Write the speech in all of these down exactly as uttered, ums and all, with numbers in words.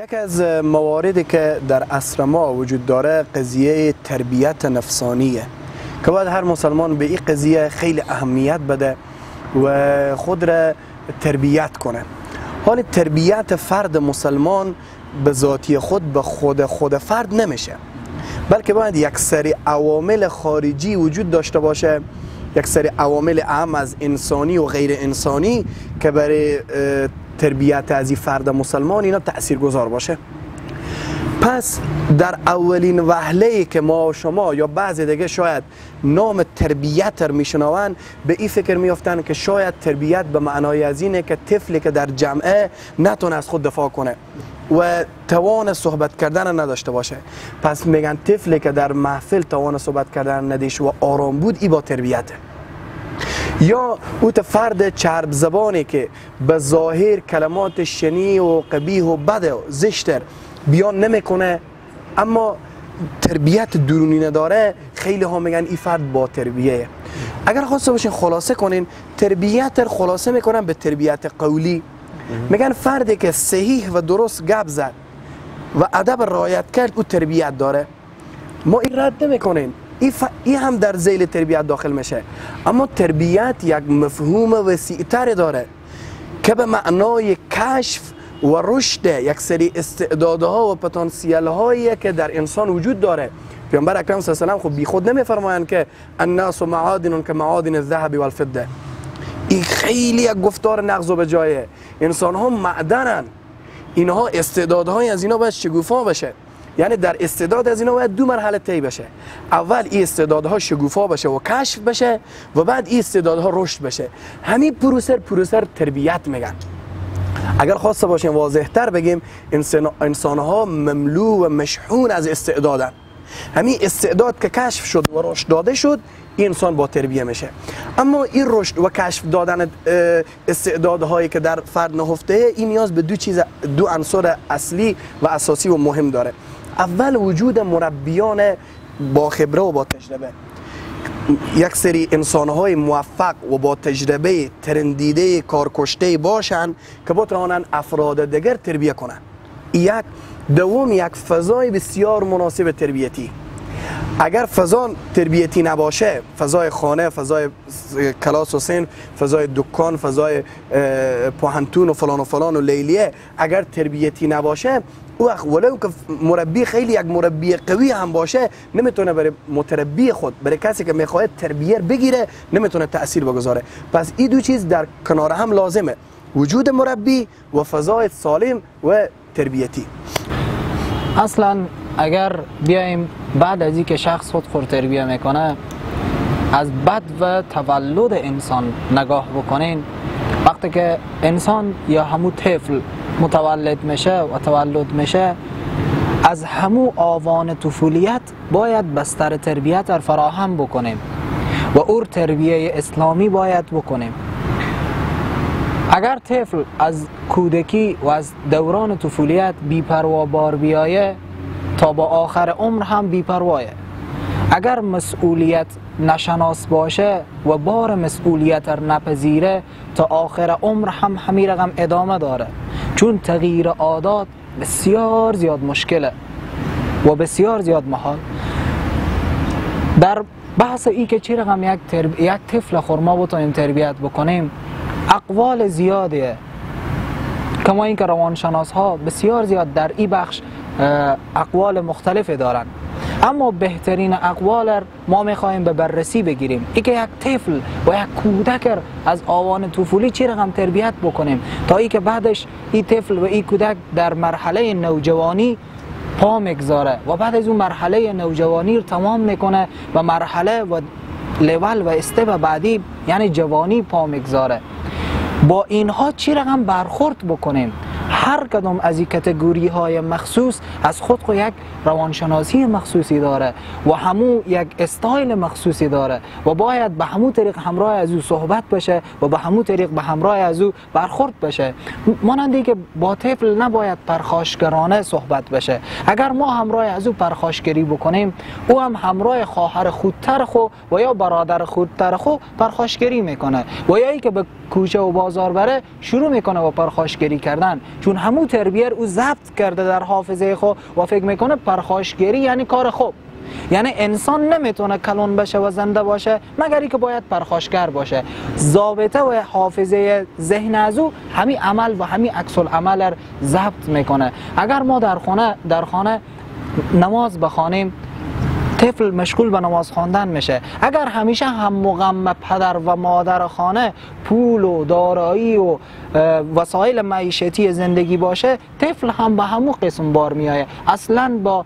یکی از مواردی که در عصر ما وجود داره قضیه تربیت نفسانیه که باید هر مسلمان به این قضیه خیلی اهمیت بده و خود را تربیت کنه. حال تربیت فرد مسلمان به ذاتی خود به خود خود فرد نمیشه، بلکه باید یک سری عوامل خارجی وجود داشته باشه، یک سری عوامل اهم از انسانی و غیر انسانی که برای تربیت از این فرد مسلمان اینا تأثیر گذار باشه. پس در اولین وهله‌ای که ما و شما یا بعضی دیگه شاید نام تربیت رو میشنوند، به این فکر میافتن که شاید تربیت به معنای از اینه که طفلی که در جمعه نتونه از خود دفاع کنه و توان صحبت کردن نداشته باشه. پس میگن طفلی که در محفل توان صحبت کردن نداشت و آرام بود، ای با تربیته. یا اوت فرد چرب زبانی که به ظاهر کلمات شنی و قبیح و بد و زشتر بیان نمیکنه اما تربیت درونی نداره، خیلی ها میگن این فرد با تربیه. اگر خواسته باشین خلاصه کنین، تربیت رو خلاصه میکنن به تربیت قولی. میگن فردی که صحیح و درست گپ زد و ادب رعایت کرد او تربیت داره. ما این رد نمیکنیم، این, ف... این هم در ذیل تربیت داخل میشه، اما تربیت یک مفهوم وسیع‌تر داره که به معنای کشف و رشد یک سری استعدادها و پتانسیل هایی که در انسان وجود داره. پیامبر اکرم صلی الله علیه و آله خب بی خود نمیفرمایند که الناس معادن که معادن الذهب والفضه. این خیلی یک گفتار نغز و به جایه. انسان ها معدنن، اینها استعدادهای از اینا باید شگوفا بشه. یعنی در استعداد از اینا باید دو مرحله طی بشه. اول این استعدادها شگوفا بشه و کشف بشه و بعد این استعدادها رشد بشه. همین پروسر پروسر تربیت میگن. اگر خواسته باشیم واضح تر بگیم، انسان انسانها مملو و مشحون از استعدادن. همین استعداد که کشف شد و رشد داده شد، این انسان با تربیه میشه. اما این رشد و کشف دادن استعدادهایی که در فرد نهفته، این نیاز به دو چیز، دو عنصر اصلی و اساسی و مهم داره. اول وجود مربیان با خبره و با تجربه، یک سری انسانهای موفق و با تجربه ترندیده کارکشته باشن که بتوانند افراد دیگر تربیه کنن. یک دوم یک فضای بسیار مناسب تربیتی. اگر فضا تربیتی نباشه، فضای خانه، فضای کلاس و صنف، فضای دکان، فضای پوهنتون و فلان و فلان و لیلیه، اگر تربیتی نباشه، او ولو که مربی خیلی یک مربی قوی هم باشه، نمیتونه برای متربی خود، برای کسی که میخواد تربیت بگیره، نمیتونه تأثیر بگذاره. پس این دو چیز در کنار هم لازمه، وجود مربی و فضای سالم و تربیتی. اصلا اگر بیایم بعد از اینکه شخص خود خود تربیه میکنه، از بد و تولد انسان نگاه بکنین، وقتی که انسان یا همو طفل متولد میشه و تولد میشه، از همو آوان طفولیت باید بستر تربیت را فراهم بکنیم و اور تربیه اسلامی باید بکنیم. اگر طفل از کودکی و از دوران طفولیت بی‌پروا بار بیایه، تا با آخر عمر هم بی‌پروایه. اگر مسئولیت نشناس باشه و بار مسئولیت را نپذیره، تا آخر عمر هم همین رقم ادامه داره، چون تغییر عادات بسیار زیاد مشکله و بسیار زیاد محال. در بحث ای که چی رقم یک, ترب... یک طفل خرما بتونیم تربیت بکنیم، اقوال زیاده، کما اینکه روانشناس ها بسیار زیاد در این بخش اقوال مختلفی دارن، اما بهترین اقوال ما میخوایم به بررسی بگیریم. ای که یک طفل و یک کودک از آوان طفولی چی رقم تربیت بکنیم تا ای که بعدش این طفل و این کودک در مرحله نوجوانی پا میگذاره و بعد از اون مرحله نوجوانی رو تمام میکنه و مرحله و لول و استپ بعدی یعنی جوانی پا میگذاره. با اینها چی رقم برخورد بکنیم؟ هر کدام از این کتگوری های مخصوص از خود خود یک روانشناسی مخصوصی داره و همو یک استایل مخصوصی داره و باید به همو طریق همراه از او صحبت بشه و به همو طریق به همراه از او برخورد بشه. مانندی که با طفل نباید پرخاشگرانه صحبت بشه. اگر ما همراه از او پرخاشگری بکنیم، او هم همراه خواهر خودتر خو و یا برادر خودتر خو پرخاشگری میکنه و یا ای که به کوچه و بازار بره شروع میکنه با پرخاشگری کردن. چون همون تربیت او ضبط کرده در حافظه خود و فکر میکنه پرخاشگری یعنی کار خوب. یعنی انسان نمیتونه کلون بشه و زنده باشه مگر اینکه باید پرخاشگر باشه. ضابطه و حافظه ذهن از او همین عمل و همین عکس العمل را ضبط میکنه. اگر ما در خانه در خانه نماز بخوانیم، طفل مشغول به نماز خواندن میشه. اگر همیشه هم مغم پدر و مادر خانه پول و دارایی و وسایل معیشتی زندگی باشه، طفل هم به همون قسم بار میایه. اصلا با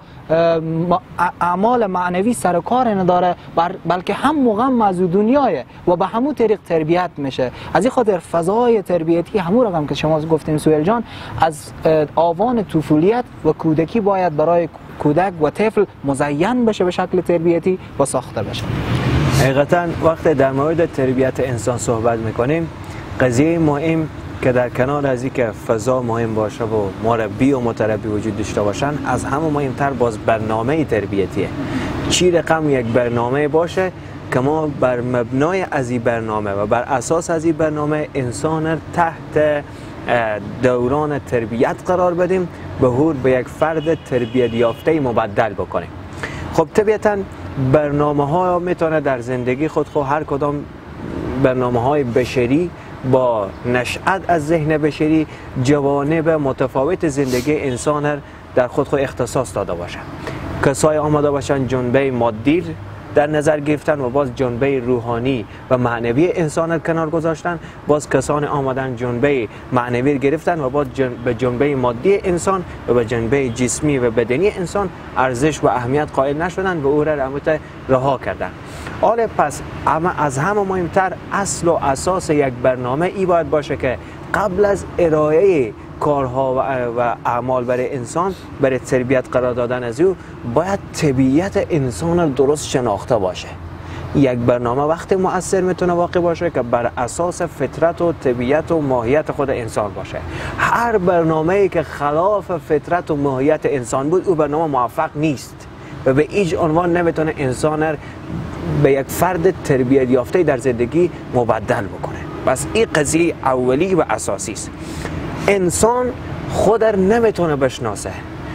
اعمال معنوی سر کار نداره، بلکه هم مغم از دنیاه و به همون طریق تربیت میشه. از این خاطر فضای تربیتی همون رقم که شما گفتین سهیل جان، از آوان طفولیت و کودکی باید برای کودک و طفل مزین بشه به شکل تربیتی و ساخته بشه. حقیقتا وقتی در مورد تربیت انسان صحبت میکنیم، قضیه مهم که در کنار از اینکه فضا مهم باشه و مربی و متربی وجود داشته باشن، از همه مهمتر باز برنامه تربیتیه. چی رقم یک برنامه باشه که ما بر مبنای از این برنامه و بر اساس از این برنامه انسان تحت دوران تربیت قرار بدیم، به هور به یک فرد تربیت یافته مبدل بکنیم. خب طبیعتا برنامه ها میتونه در زندگی خود خود هر کدام برنامه های بشری با نشأت از ذهن بشری جوانب متفاوت زندگی انسان در خود خود اختصاص داده باشه. کسای آماده باشن جنبه مادی در نظر گرفتن و باز جنبه روحانی و معنوی انسان کنار گذاشتن، باز کسان آمدن جنبه معنوی گرفتن و باز جن... به جنبه مادی انسان و به جنبه جسمی و بدنی انسان ارزش و اهمیت قائل نشدن و او را رمت رها کردن. حالا پس اما از همه مهمتر اصل و اساس یک برنامه ای باید باشه که قبل از ارائه کارها و اعمال برای انسان، برای تربیت قرار دادن از او، باید طبیعت انسان درست شناخته باشه. یک برنامه وقت مؤثر میتونه واقع باشه که بر اساس فطرت و طبیعت و ماهیت خود انسان باشه. هر برنامه‌ای که خلاف فطرت و ماهیت انسان بود، او برنامه موفق نیست و به هیچ عنوان نمیتونه انسان را به یک فرد تربیت یافته در زندگی مبدل بکنه. پس این قضیه اولی و اساسی است. انسان خود را نمیتونه بشناسه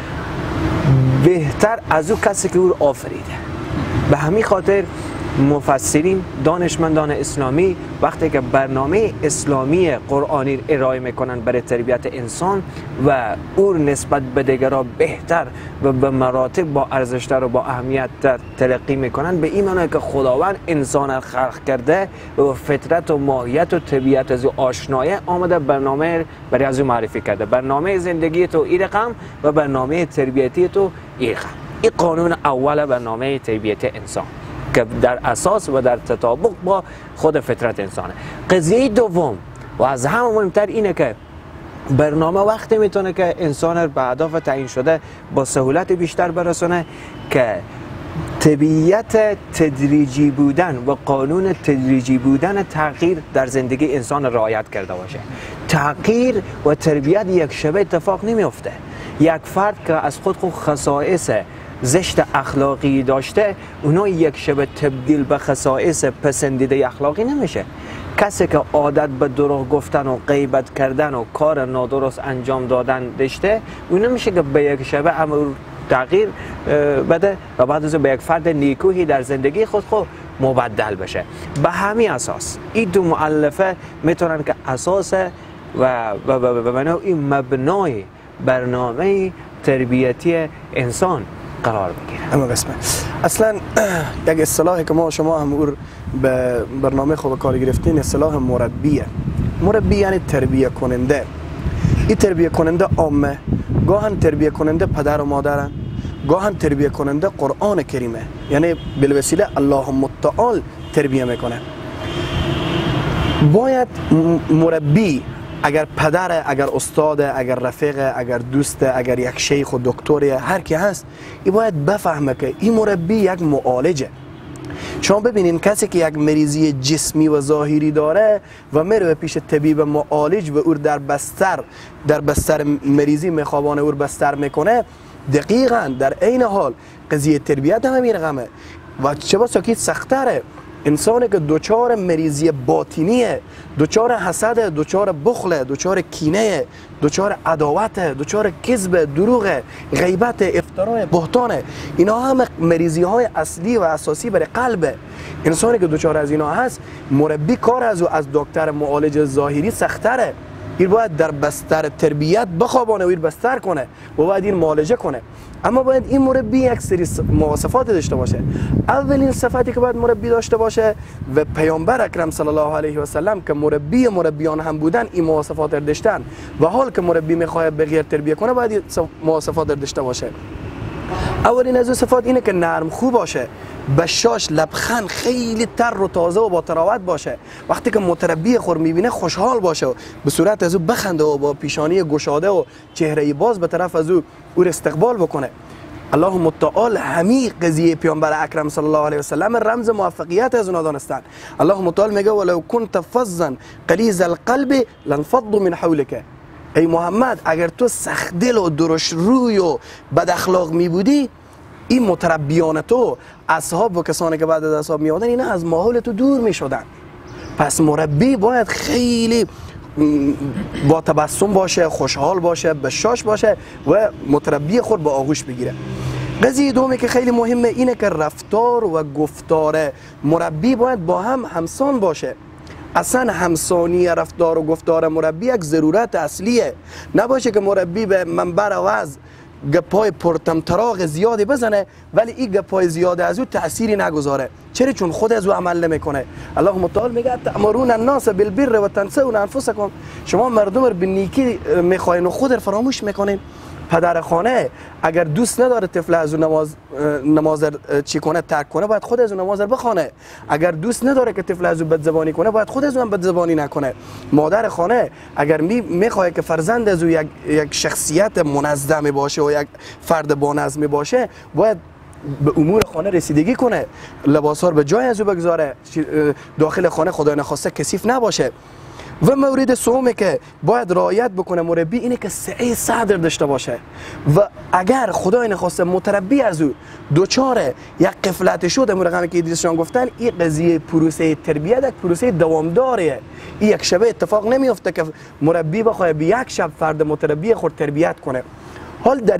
بهتر از او کسی که او را آفریده. به همین خاطر مفسرین، دانشمندان اسلامی وقتی که برنامه اسلامی قرآنی ارائه میکنن برای تربیت انسان و او نسبت به دیگران بهتر و به مراتب با ارزشتر و با اهمیت تلقی میکنن، به این معنی که خداوند انسان را خلق کرده و فطرت و ماهیت و طبیعت از او آشنایه، آمده برنامه برای از او معرفی کرده. برنامه زندگی تو این رقم و برنامه تربیتی تو این رقم. این قانون اول برنامه تربیت انسان که در اساس و در تطابق با خود فطرت انسانه. قضیه دوم و از همه مهمتر اینه که برنامه وقتی میتونه که انسان به اهداف تعیین شده با سهولت بیشتر برسونه که طبیعت تدریجی بودن و قانون تدریجی بودن تغییر در زندگی انسان رعایت کرده باشه. تغییر و تربیت یک شبه اتفاق نمیفته. یک فرد که از خود خود خصائص زشت اخلاقی داشته، اونا یک شب تبدیل به خصائص پسندیده اخلاقی نمیشه. کسی که عادت به دروغ گفتن و غیبت کردن و کار نادرست انجام دادن داشته، اون نمیشه که به یک شب امر تغییر بده و بعد از به یک فرد نیکویی در زندگی خود خود مبدل بشه. به همین اساس این دو مؤلفه میتونن که اساس و به این مبنای برنامه تربیتی انسان قرار بگیره. اما قسمه اصلا یک اصطلاحی که ما شما هم اور به برنامه خوب کار گرفتین، اصطلاح مربیه. مربی یعنی تربیه کننده. این تربیه کننده عامه، گاهن تربیه کننده پدر و مادرن، گاهن تربیه کننده قرآن کریمه، یعنی بالوسیله الله متعال تربیه میکنه. باید مربی اگر پدر، اگر استاد، اگر رفیق، اگر دوست، اگر یک شیخ و دکتری، هر کی هست، این باید بفهمه که این مربی یک معالجه. شما ببینین کسی که یک مریضی جسمی و ظاهری داره و میره پیش طبیب معالج و او در بستر در بستر مریضی میخوابانه، او بستر میکنه، دقیقاً در عین حال قضیه تربیت هم همین رقمه و چه بسا که سختره. انسانی که دوچار مریضی باطنیه، دوچار حسد، دوچار بخل، دوچار کینه، دوچار عداوت، دوچار کذب، دروغ، غیبت، افتراء، بهتان، اینا هم مریضی های اصلی و اساسی برای قلبه. انسانی که دوچار از اینا هست، مربی کار از از دکتر معالج ظاهری سختره. این باید در بستر تربیت بخوابانه و این بستر کنه و باید این معالجه کنه. اما باید این مربی یک سری مواصفات داشته باشه. اولین صفتی که باید مربی داشته باشه و پیامبر اکرم صلی الله علیه و سلم که مربی مربیان هم بودن این مواصفات رو داشتن و حال که مربی میخواد بغیر تربیت کنه باید این مواصفات رو داشته باشه. اولین از صفات اینه که نرم خوب باشه، بشاش، لبخند، خیلی تر و تازه و با تراوت باشه. وقتی که متربی خود میبینه خوشحال باشه و به صورت از او بخنده و با پیشانی گشاده و چهره باز به طرف از او او استقبال بکنه. اللهم تعالی همین قضیه پیامبر اکرم صلی الله علیه و سلم رمز موفقیت از اونها دانستن. اللهم تعالی میگه ولو كنت فظا غلیظ القلب لانفضوا من حولك. ای محمد اگر تو سخت دل و درشت روی و بد اخلاق می بودی، این متربیان تو، اصحاب و کسانی که بعد از اصحاب می آمدن، اینا از ماحول تو دور می شدن. پس مربی باید خیلی با تبسم باشه، خوشحال باشه، بشاش باشه و متربی خود با آغوش بگیره. قضیه دومی که خیلی مهمه اینه که رفتار و گفتار مربی باید با هم همسان باشه. اصلا همسانی رفتار و گفتار مربی یک ضرورت اصلیه. نباشه که مربی به منبر وعظ گپای پرتمطراق زیادی بزنه ولی این گپای زیاد از او تأثیری نگذاره. چرا؟ چون خود از او عمل نمیکنه. اللهم تعالی میگه تأمرون الناس بالبر و تنسون انفسکم. شما مردم رو به نیکی میخواین و خود رو فراموش میکنین. پدر خانه اگر دوست نداره طفل از نماز نماز چی کنه ترک کنه، باید خود از نماز بخونه. اگر دوست نداره که طفل از بدزبانی کنه، باید خود از اون بدزبانی نکنه. مادر خانه اگر می میخواد که فرزند از یک یک شخصیت منظم باشه و یک فرد با نظم باشه، باید به امور خانه رسیدگی کنه، لباسا رو به جای از او بگذاره، داخل خانه خدای نخواسته کثیف نباشه. و مورد سومی که باید رعایت بکنه مربی اینه که سعه صدر داشته باشه و اگر خدای نخواسته متربی از او دوچار یک قفلت شد، امور رقمی که ادریسشان گفتن، این قضیه پروسه تربیت یک پروسه دوامداریه. این یک شبه اتفاق نمیفته که مربی بخواد به یک شب فرد متربی خود تربیت کنه. حال در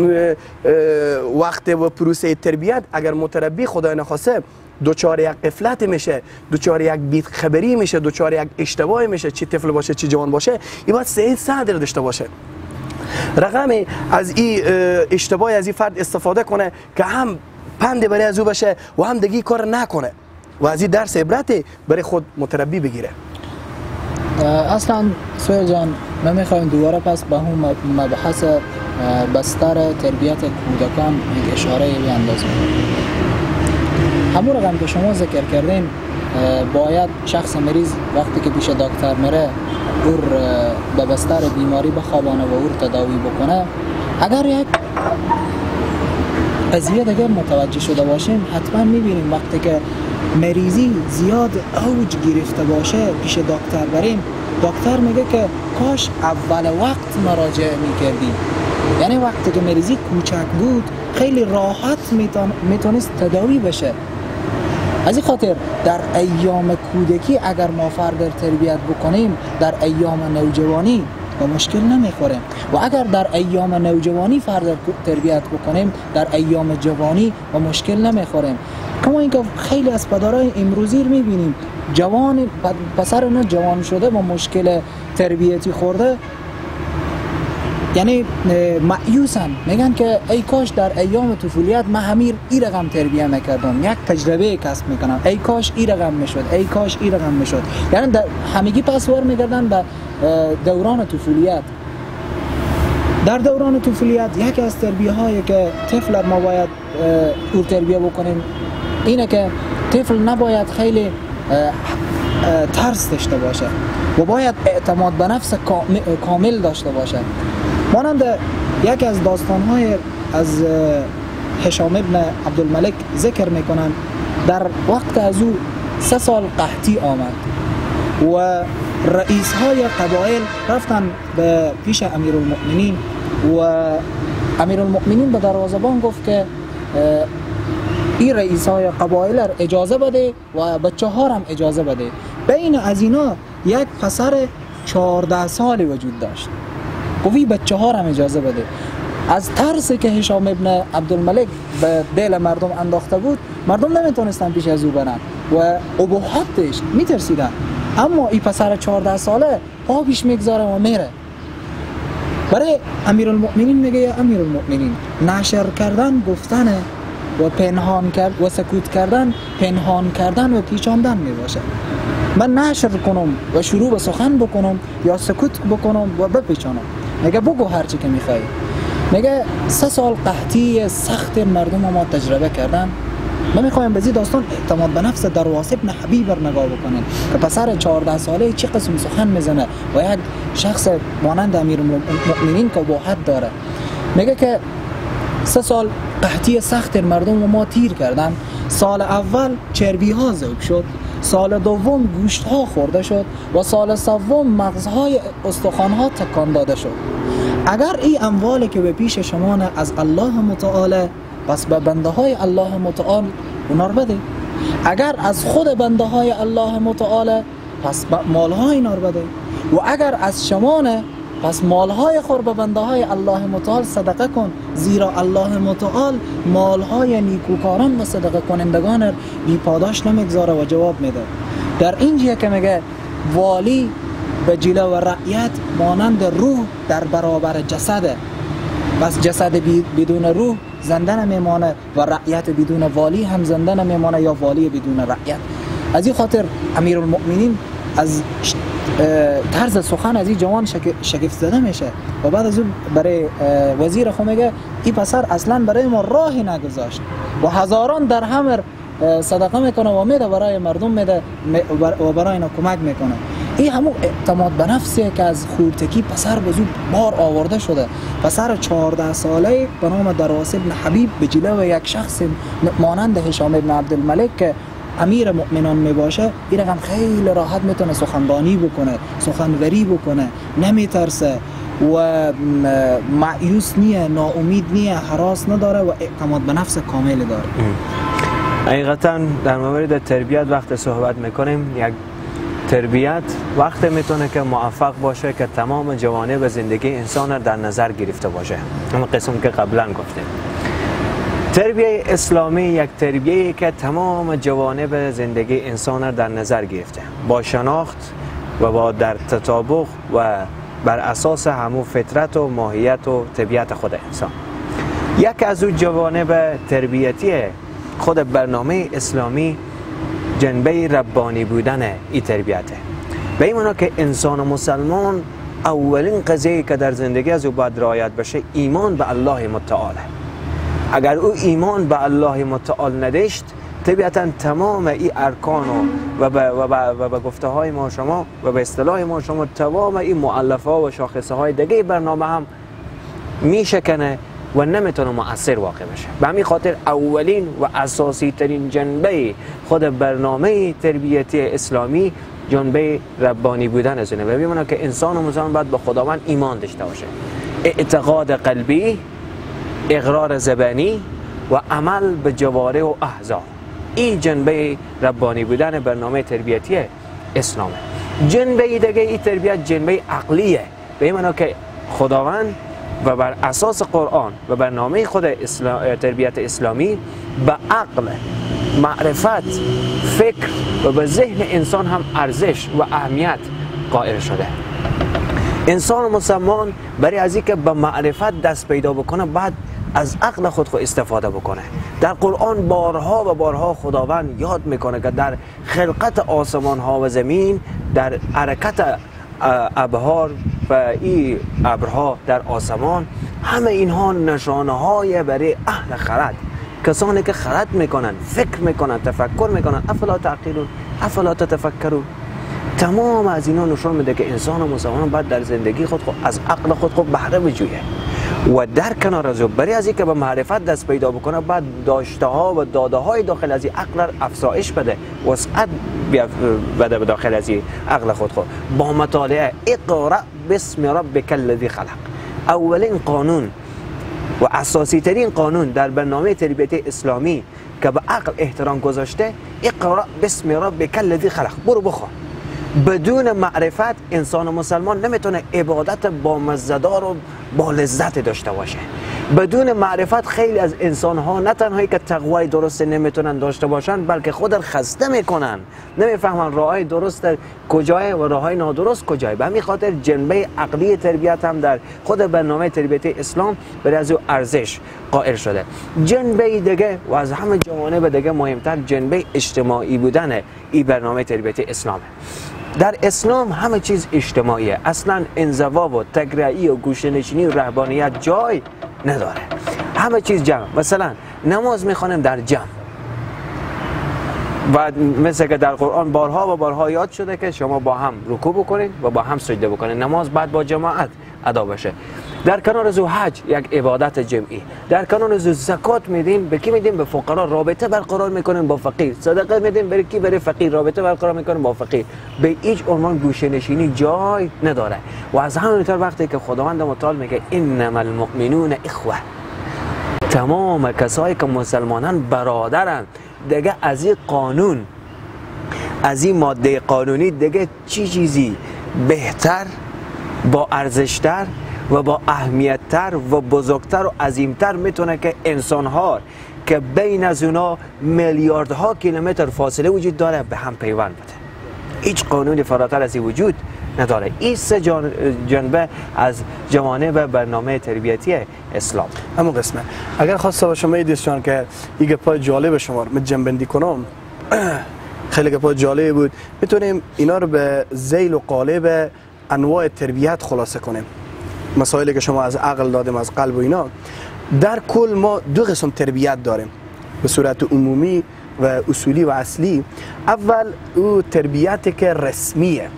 وقت و پروسه تربیت اگر متربی خدای نخواسته دوچار یک قفلت میشه، دوچار یک بیت خبری میشه، دوچار یک اشتباهی میشه، چی طفل باشه چی جوان باشه، این باید سعی صدر داشته باشه. رقمی از این اشتباهی از این فرد استفاده کنه که هم پند برای از او باشه و هم دیگه کار نکنه و از این درس عبرتی برای خود متربی بگیره. اصلا سویل جان ما میخوایم دوباره پس به هم مبحث بستر تربیت کودکان یک اشاره بیاندازیم. همون رقم که شما ذکر کردین، باید شخص مریض وقتی که پیش دکتر میره او به بستر بیماری بخوابانه و او تداوی بکنه. اگر یک قضیه دیگه متوجه شده باشیم، حتما میبینیم وقتی که مریضی زیاد اوج گرفته باشه پیش دکتر بریم، دکتر میگه که کاش اول وقت مراجعه میکردی. یعنی وقتی که مریضی کوچک بود خیلی راحت میتونست تداوی بشه. از این خاطر در ایام کودکی اگر ما فرد تربیت بکنیم، در ایام نوجوانی با مشکل نمیخوریم و اگر در ایام نوجوانی فرد تربیت بکنیم، در ایام جوانی با مشکل نمیخوریم. کما اینکه خیلی از پدرای امروزی رو میبینیم جوان پسر اونا جوان شده با مشکل تربیتی خورده، یعنی مایوسن، میگن که ای کاش در ایام طفولیت من همین این رقم تربیت میکردم، یک تجربه کسب میکنم، ای کاش این رقم میشد، ای کاش این رقم میشد. یعنی همگی پسوار میگردن به دوران طفولیت. در دوران طفولیت یکی از تربیه هایی که طفل ما باید او تربیه بکنیم اینه که طفل نباید خیلی ترس داشته باشه و باید اعتماد به نفس کامل داشته باشه. مانند یکی از داستان‌های از هشام ابن عبدالملک ذکر میکنن، در وقت از او سه سال قحطی آمد و رئیس های قبایل رفتن به پیش امیرالمؤمنین و امیرالمؤمنین به دروازه‌بان گفت که این رئیس های قبایل را اجازه بده و بچه ها هم اجازه بده. بین از اینا یک پسر چهارده سالی وجود داشت. گویی بچه ها هم اجازه بده. از ترسی که هشام ابن عبدالملک به دل مردم انداخته بود، مردم نمیتونستن پیش از او برن و ابهاتش میترسیدن. اما این پسر چهارده ساله پا پیش میگذاره و میره. برای امیرالمؤمنین میگه یا امیرالمؤمنین، نشر کردن گفتن و پنهان کرد و سکوت کردن پنهان کردن و پیچاندن میباشه. من نشر کنم و شروع به سخن بکنم یا سکوت بکنم و بپیچانم. میگه بگو هر چی که میخوای. میگه سه سال قحطی سخت مردم ما تجربه کردن. ما میخوایم به داستان اعتماد به نفس درواس ابن حبیب را نگاه بکنین که پسر چهارده ساله چه قسم سخن میزنه و یک شخص مانند امیرالمؤمنین که ابهت داره. میگه که سه سال قحطی سخت مردم ما تیر کردن. سال اول چربی ها ذوب شد، سال دوم گوشت ها خورده شد و سال سوم مغزهای استخوان ها تکان داده شد. اگر این اموالی که به پیش شما از الله متعال، پس به بنده های الله متعال اونار بده. اگر از خود بنده های الله متعال، پس به مال های نار بده. و اگر از شما نه، پس مال های خور به بنده های الله متعال صدقه کن، زیرا الله متعال مال های نیکوکاران و صدقه کنندگان را بی پاداش نمیگذاره و جواب میده. در اینجا که میگه والی به جلو و رعیت مانند روح در برابر جسده، بس جسد بدون روح زنده نمیمانه و رعیت بدون والی هم زنده نمیمانه یا والی بدون رعیت. از این خاطر امیرالمؤمنین از طرز سخن از این جوان شگفت زده میشه و بعد از اون برای وزیر خود میگه این پسر اصلا برای ما راهی نگذاشت و هزاران درهم صدقه میکنه و میده برای مردم میده و برای اینا کمک میکنه. این همون اعتماد به نفسیه که از خورتکی پسر به زود بار آورده شده. پسر چهارده ساله به نام درواس ابن حبیب به جلو یک شخص مانند هشام ابن عبدالملک که امیر مؤمنان میباشه، این رقم خیلی راحت میتونه سخنرانی بکنه، سخنوری بکنه، نمیترسه و مایوس نیه، ناامید نیه، هراس نداره و اعتماد به نفس کامل داره. حقیقتا در مورد تربیت وقت صحبت میکنیم، یک تربیت وقت میتونه که موفق باشه که تمام جوانب زندگی انسان را در نظر گرفته باشه. همه قسم که قبلا گفتیم، تربیه اسلامی یک تربیه که تمام جوانب زندگی انسان را در نظر گرفته، با شناخت و با در تطابق و بر اساس همون فطرت و ماهیت و طبیعت خود انسان. یک از اون جوانب تربیتی خود برنامه اسلامی جنبه ربانی بودن ای تربیته. به این معنا که انسان مسلمان اولین قضیه که در زندگی از او باید رعایت بشه ایمان به الله متعاله. اگر او ایمان به الله متعال نداشت، طبیعتا تمام این ارکان و به و و و گفته های ما شما و به اصطلاح ما شما تمام این مؤلفه و شاخصه های دیگه برنامه هم میشکنه و نمیتونه مؤثر واقع بشه. به همین خاطر اولین و اساسی ترین جنبه خود برنامه تربیتی اسلامی جنبه ربانی بودن از اینه. ببینید که انسان و مسلمان باید به خداوند ایمان داشته باشه، اعتقاد قلبی، اقرار زبانی و عمل به جوارح و اعضا. این جنبه ربانی بودن برنامه تربیتی اسلامه. جنبه دیگه این تربیت جنبه عقلیه، به این معنی که خداوند و بر اساس قرآن و برنامه خود اسلام، تربیت اسلامی به عقل، معرفت، فکر و به ذهن انسان هم ارزش و اهمیت قائل شده. انسان مسلمان برای از اینکه به معرفت دست پیدا بکنه بعد از عقل خود خود استفاده بکنه. در قرآن بارها و بارها خداوند یاد میکنه که در خلقت آسمان ها و زمین، در حرکت ابرها و این ابرها در آسمان، همه اینها نشانه های برای اهل خرد، کسانی که خرد میکنن، فکر میکنن، تفکر میکنن. افلا تعقلون، افلا تتفکرون. تمام از اینا نشان میده که انسان و مسلمان باید در زندگی خود خود از عقل خود خود بهره بجویه و در کنار از او برای از اینکه به معرفت دست پیدا بکنه باید داشته ها و داده های داخل از این عقل افزایش بده، وسعت بده به داخل از این عقل خود خود با مطالعه. اقرأ باسم ربک الذی خلق. اولین قانون و اساسی ترین قانون در برنامه تربیت اسلامی که به عقل احترام گذاشته، اقرا بسم ربک الذی خلق، برو بخوان. بدون معرفت انسان مسلمان نمیتونه عبادت با مزدار و با لذت داشته باشه. بدون معرفت خیلی از انسان ها نه تنهایی که تقوای درست نمیتونن داشته باشن، بلکه خود را خسته میکنن، نمیفهمن راه های درست کجای و راه های نادرست کجای. به همین خاطر جنبه عقلی تربیت هم در خود برنامه تربیت اسلام برای از او ارزش قائل شده. جنبه دیگه و از همه جوانب دیگه مهمتر جنبه اجتماعی بودن این برنامه تربیت اسلامه. در اسلام همه چیز اجتماعیه، اصلا انزوا و تگرایی و گوشه‌نشینی و رهبانیت جای نداره. همه چیز جمع. مثلا نماز میخوانیم در جمع و مثل که در قرآن بارها و بارها یاد شده که شما با هم رکوع بکنید و با هم سجده بکنید. نماز بعد با جماعت ادا بشه. در کنار از حج یک عبادت جمعی، در کنار از زکات میدیم، به کی میدیم؟ به فقرا. رابطه برقرار میکنیم با فقیر. صدقه میدیم، برای کی؟ برای فقیر. رابطه برقرار میکنیم با فقیر. به هیچ عنوان گوشه‌نشینی جای نداره. و از همینطور وقتی که خداوند متعال میگه انما المؤمنون اخوه، تمام کسایی که مسلمانان برادرن، دیگه از این قانون، از این ماده قانونی دیگه چی چیزی بهتر، با ارزشتر و با اهمیتتر و بزرگتر و عظیمتر میتونه که انسان‌ها که بین از اونا میلیاردها کیلومتر فاصله وجود داره به هم پیوند بده. هیچ قانونی فراتر از این وجود نداره. این سه جنبه از جوانب برنامه تربیتی اسلام. همون قسمه. اگر خواسته باشم ایدیستان که این گپای جالب شما رو جنبندی کنم، خیلی گپای جالب بود، میتونیم اینا رو به ذیل و قالب انواع تربیت خلاصه کنیم. مسائلی که شما از عقل دادیم، از قلب و اینا، در کل ما دو قسم تربیت داریم به صورت عمومی و اصولی و اصلی. اول او تربیتی که رسمیه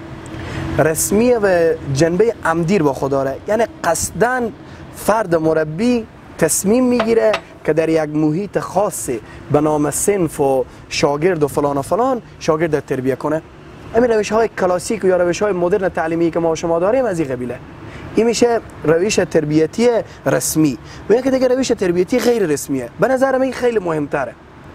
رسمیه و جنبه عمدی با خود داره، یعنی قصداً فرد مربی تصمیم میگیره که در یک محیط خاصی به نام صنف و شاگرد و فلان و فلان شاگرد تربیت کنه. همین روش های کلاسیک و یا روش های مدرن تعلیمی که ما شما داریم از این قبیله. این میشه روش تربیتی رسمی. و یکی دیگه روش تربیتی غیر رسمیه. به نظر من خیلی مهمتره.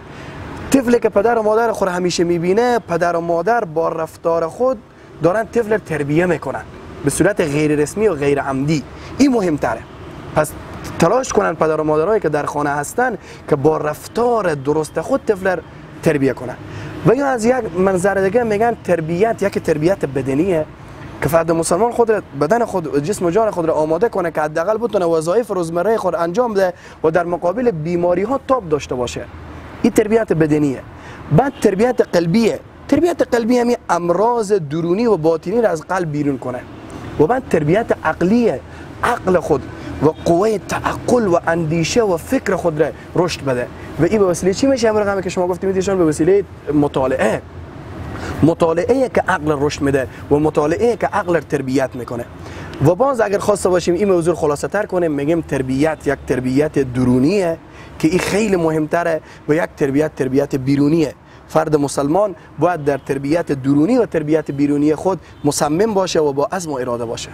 طفلی که پدر و مادر خود همیشه میبینه، پدر و مادر با رفتار خود دارن طفل تربیه میکنن به صورت غیر رسمی و غیر عمدی. این مهمتره. پس تلاش کنن پدر و مادرایی که در خانه هستن که با رفتار درست خود طفل تربیه کنن. و یا از یک منظر دیگه میگن تربیت یک تربیت بدنیه که فرد مسلمان خود بدن خود، جسم و جان خود را آماده کنه که حداقل بتونه وظایف روزمره خود انجام بده و در مقابل بیماری ها تاب داشته باشه. این تربیت بدنیه. بعد تربیت قلبیه. تربیت قلبی همین امراض درونی و باطنی را از قلب بیرون کنه. و بعد تربیت عقلیه، عقل خود و قوه تعقل و اندیشه و فکر خود را رشد بده. و این به وسیله چی میشه؟ همون رقمی که شما گفتید میتونن به وسیله مطالعه. مطالعه که عقل رشد میده و مطالعه که عقل تربیت میکنه. و باز اگر خواسته باشیم این موضوع خلاصه تر کنیم، میگیم تربیت یک تربیت درونیه که این خیلی مهمتره و یک تربیت تربیت بیرونیه. فرد مسلمان باید در تربیت درونی و تربیت بیرونی خود مصمم باشه و با عزم و اراده باشه.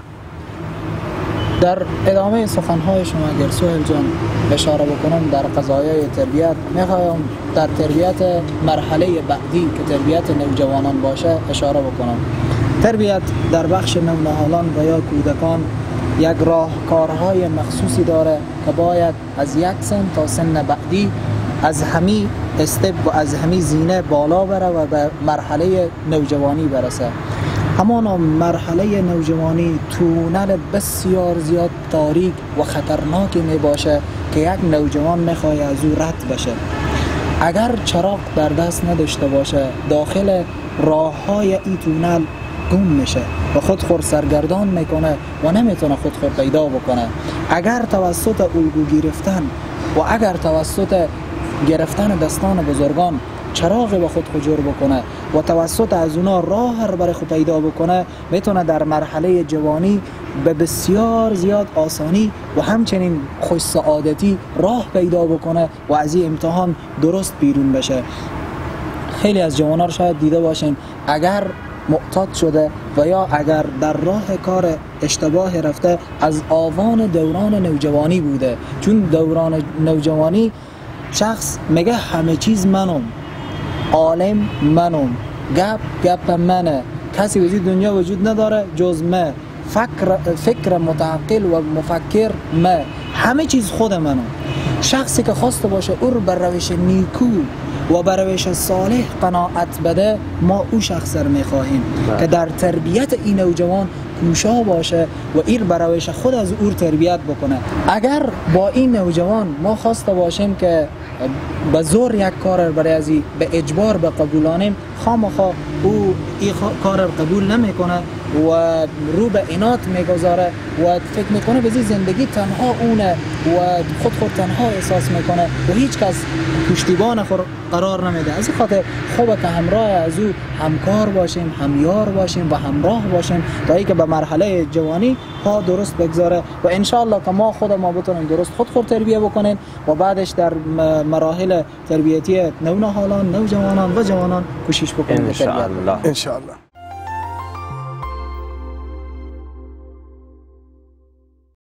در ادامه سخنهای شما اگر سهیل جان اشاره بکنم در قضایای تربیت، میخوایم در تربیت مرحله بعدی که تربیت نوجوانان باشه اشاره بکنم. تربیت در بخش نونهالان و یا کودکان یک راهکارهای مخصوصی داره که باید از یک سن تا سن بعدی از همی استپ و از همی زینه بالا بره و به مرحله نوجوانی برسه. همان مرحله نوجوانی تونل بسیار زیاد تاریک و خطرناکی می باشه که یک نوجوان میخواد از او رد بشه. اگر چراغ در دست نداشته باشه داخل راه های این تونل گم میشه و خود خود سرگردان میکنه و نمیتونه خود خود پیدا بکنه. اگر توسط الگو گرفتن و اگر توسط گرفتن دستان بزرگان چراغ به خود خجور بکنه و توسط از اونا راه رو برای خود پیدا بکنه، میتونه در مرحله جوانی به بسیار زیاد آسانی و همچنین خوش سعادتی راه پیدا بکنه و از این امتحان درست بیرون بشه. خیلی از جوانان شاید دیده باشین اگر معتاد شده و یا اگر در راه کار اشتباه رفته از آوان دوران نوجوانی بوده. چون دوران نوجوانی شخص میگه همه چیز منم، عالم منم، گپ گپ منه، کسی وجود دنیا وجود نداره جز من، فکر فکر متعقل و مفکر من، همه چیز خود منم. شخصی که خواسته باشه او رو بر روش نیکو و بر روش صالح قناعت بده، ما او شخص رو میخواهیم که در تربیت این نوجوان کوشا باشه و این بر روش خود از او تربیت بکنه. اگر با این نوجوان ما خواسته باشیم که به زور یک کار برای ازی به اجبار به قبولانیم، خامخا او این کار قبول نمیکنه و رو به عناد میگذاره و فکر میکنه به زندگی تنها اونه و خود خود تنها احساس میکنه و هیچ کس پشتیبان خود قرار نمیده. از این خاطر خوبه که همراه از او همکار باشیم، همیار باشیم و همراه باشیم تا اینکه به مرحله جوانی ها درست بگذاره و انشالله که ما خود ما بتونیم درست خود خود تربیه بکنیم و بعدش در مراحل تربیتی نونهالان، نوجوانان و جوانان کوشش بکنیم. انشالله. انشالله.